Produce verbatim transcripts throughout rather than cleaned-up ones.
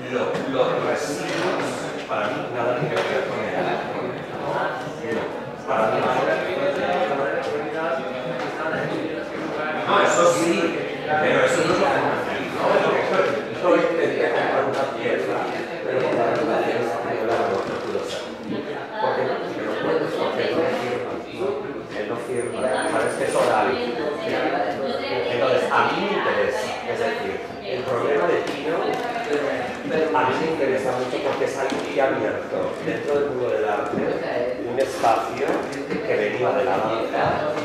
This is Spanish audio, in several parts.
lo, los residuos, para mí, nada tiene que ver con el arte. Para mí, no, eso sí, pero eso no es lo que me feliz, ¿no? Yo intenté comprar una piedra, pero por la relación española no pudo ser. Porque no, porque no puedes, porque él no firma. Él no firma, sabes que es oral. Entonces, a mí me interesa, es decir, el problema de Pino a mí me interesa mucho porque es algo que ha abierto dentro del mundo del arte un espacio que venía de la danza.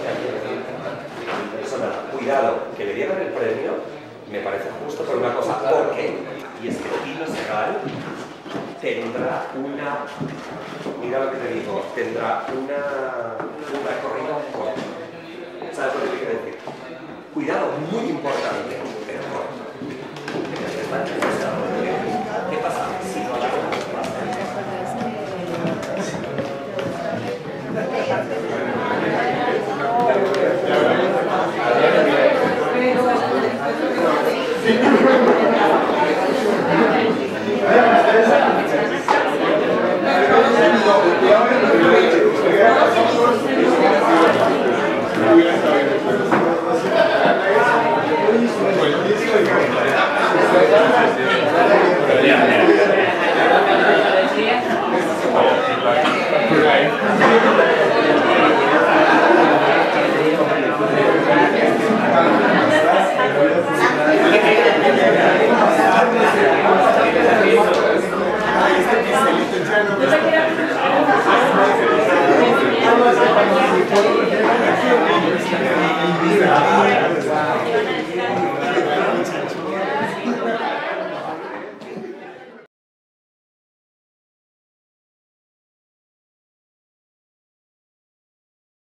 Eso nada, cuidado, que le dieran el premio me parece justo por una cosa, porque, y es que Pino Segal tendrá una, mira lo que te digo, tendrá una, un recorrido corto. ¿Sabes lo que te quiero decir? Cuidado, muy importante, pero corto.